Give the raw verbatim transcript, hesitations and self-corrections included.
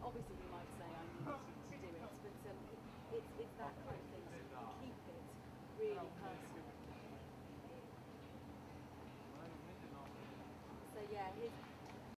obviously you might say I need to do it, but um, it's, it's that kind of thing, so you can keep it really personal. So yeah, his